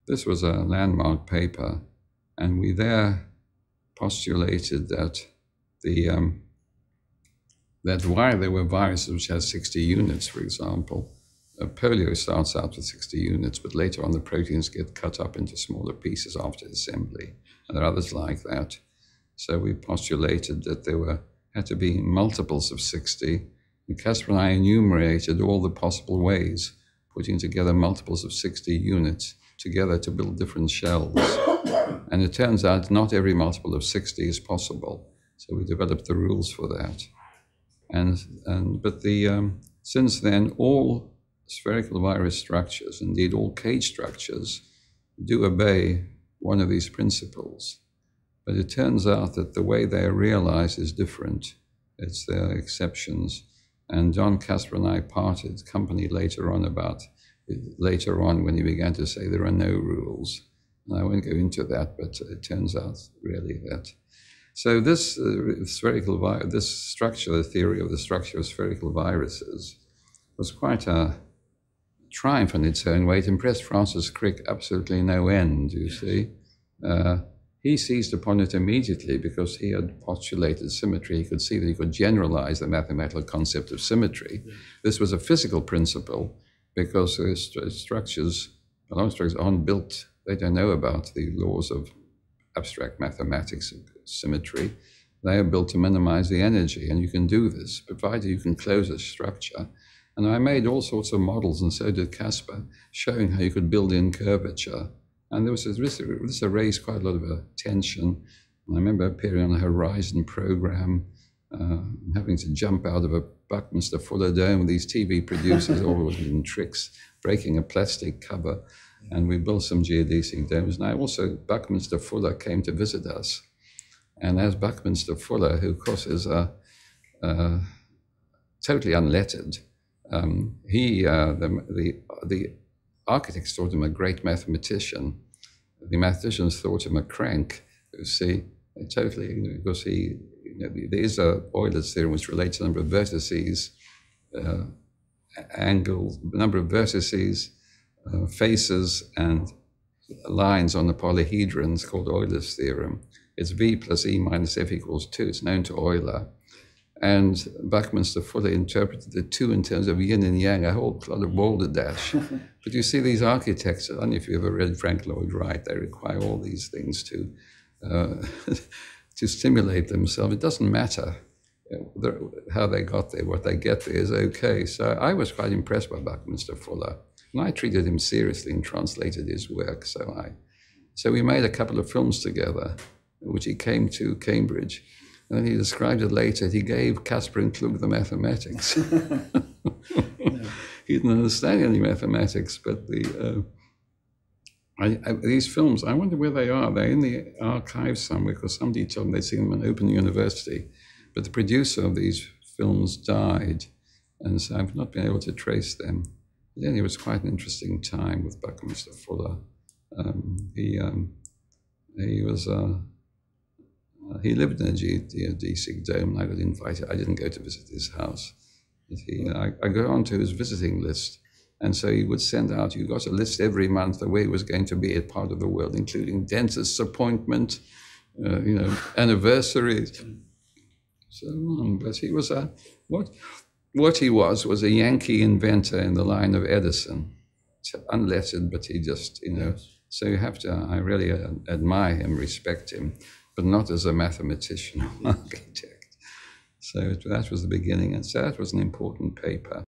this was a landmark paper, and we there postulated that that while there were viruses which had 60 units, for example, polio starts out with 60 units, but later on the proteins get cut up into smaller pieces after assembly, and there are others like that. So we postulated that there had to be multiples of 60, and Caspar and I enumerated all the possible ways, putting together multiples of 60 units together to build different shells. And it turns out not every multiple of 60 is possible, so we developed the rules for that. But since then, all spherical virus structures, indeed all cage structures, do obey one of these principles. But it turns out that the way they are realized is different. There are exceptions. And Don Caspar and I parted company later on when he began to say there are no rules. And I won't go into that, but it turns out really that. So this this structure, the theory of the structure of spherical viruses, was quite a triumph in its own way. It impressed Francis Crick absolutely no end, you see. He seized upon it immediately because he had postulated symmetry. He could see that he could generalize the mathematical concept of symmetry. Yeah. This was a physical principle because structures aren't built, they don't know about the laws of abstract mathematics and symmetry. They are built to minimize the energy, and you can do this, provided you can close a structure. And I made all sorts of models, and so did Caspar, showing how you could build in curvature. And this raised quite a lot of attention. I remember appearing on a Horizon program, having to jump out of a Buckminster Fuller dome. These TV producers always in tricks, breaking a plastic cover. And we built some geodesic domes. And Buckminster Fuller came to visit us. And as Buckminster Fuller, who of course is totally unlettered, the architects thought him a great mathematician. The mathematicians thought him a crank. You see, totally, because there is Euler's theorem which relates the number of vertices, angles, number of vertices, faces, and lines on the polyhedrons called Euler's theorem. It's V plus E minus F equals 2. It's known to Euler. And Buckminster Fuller interpreted the two in terms of yin and yang, a whole lot of balderdash. But you see these architects, I don't know if you've ever read Frank Lloyd Wright, they require all these things to stimulate themselves. It doesn't matter how they got there. What they get there is okay. So I was quite impressed by Buckminster Fuller. And I treated him seriously and translated his work. So we made a couple of films together, which he came to Cambridge. And then he described it later. He gave Caspar and Klug the mathematics. He didn't understand any mathematics, but these films, I wonder where they are. They're in the archives somewhere, because somebody told me they'd seen them in Open University. But the producer of these films died, and so I've not been able to trace them. But anyway, it was quite an interesting time with Buckminster Fuller. He lived in a geodesic dome, and I got invited. I didn't go to visit his house. But I got onto his visiting list, and so he would send out, you got a list every month of where he was going to be at part of the world, including dentist's appointment, anniversaries, so on. But he was what he was a Yankee inventor in the line of Edison, unlettered, but he just, so you have to, I really admire him, respect him, but not as a mathematician or architect. So that was the beginning, and so that was an important paper.